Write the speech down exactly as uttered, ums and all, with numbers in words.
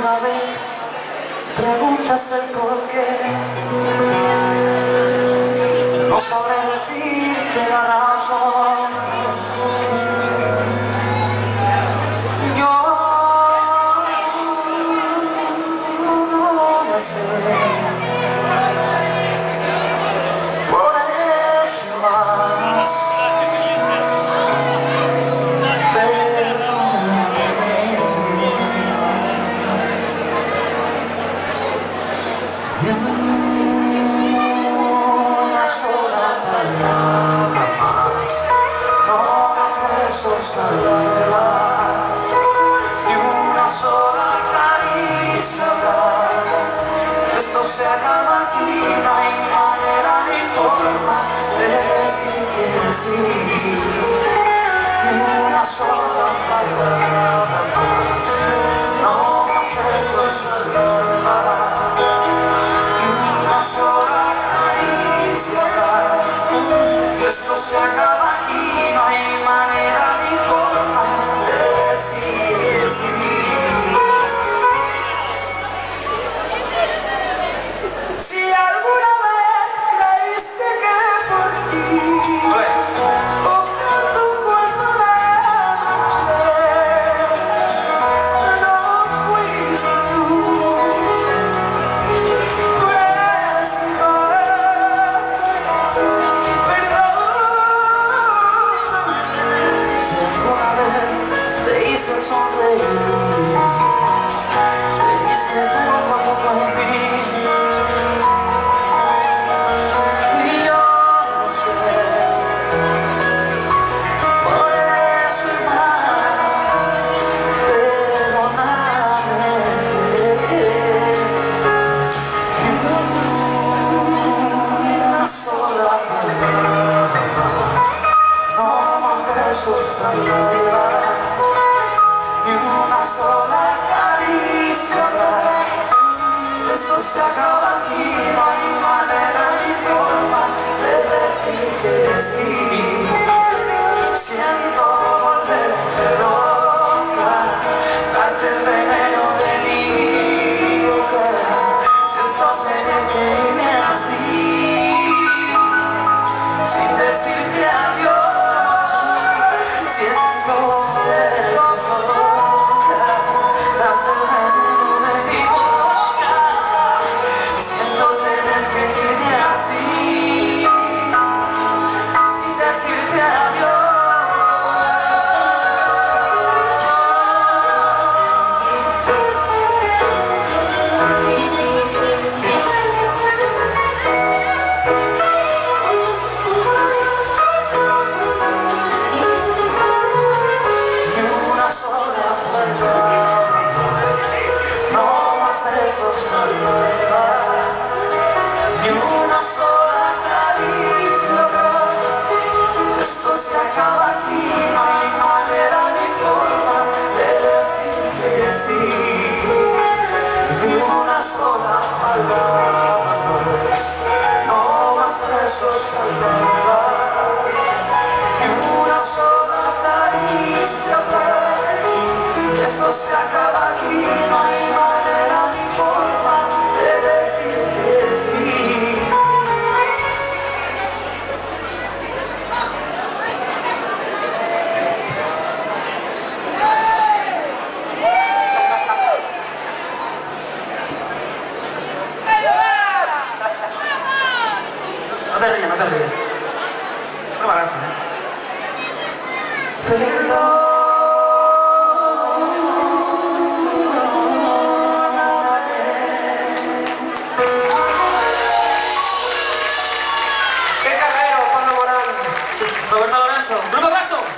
alguna vez preguntas el por qué, no sabré decirte la razón. Yo no lo sé, por eso más. Una sola palabra más, no más besos al hablar, ni una sola caricia hablar. Esto se acaba aquí, no hay manera ni forma de decir que sí. Ni una sola palabra más, no más besos al hablar. Esto se acaba aquí, no hay manera ni forma de decir sí. Si alguna vez creíste que por ti buscando un cuerpo me marché, no fuiste tú. Sonreír, te diste poco a poco en mí. Fui yo, no sé, por eso y más, perdóname. Ni una sola palabra más, no más besos al hablar, ni una sola caricia hablar. Esto se acaba aquí, no hay manera ni forma de decir que sí. Siento volverte loca, darte el veneno de mi boca. Siento tener que irme así, sin decirte adiós. Siento volverte loca, darte el veneno de mi boca. Siento tener que irme así, sin decirte adiós. Besos al hablar, ni una sola caricia hablar. Esto se acaba aquí, no hay manera ni forma de decir que sí. Ni una sola palabra más, no más besos al hablar, ni una sola caricia hablar. Esto se acaba aquí, no hay manera ni forma de decir que sí. No te rías, no te rías. No me hagas, ¿eh? Perdón. Roberto Lorenzo, Grupo Paso.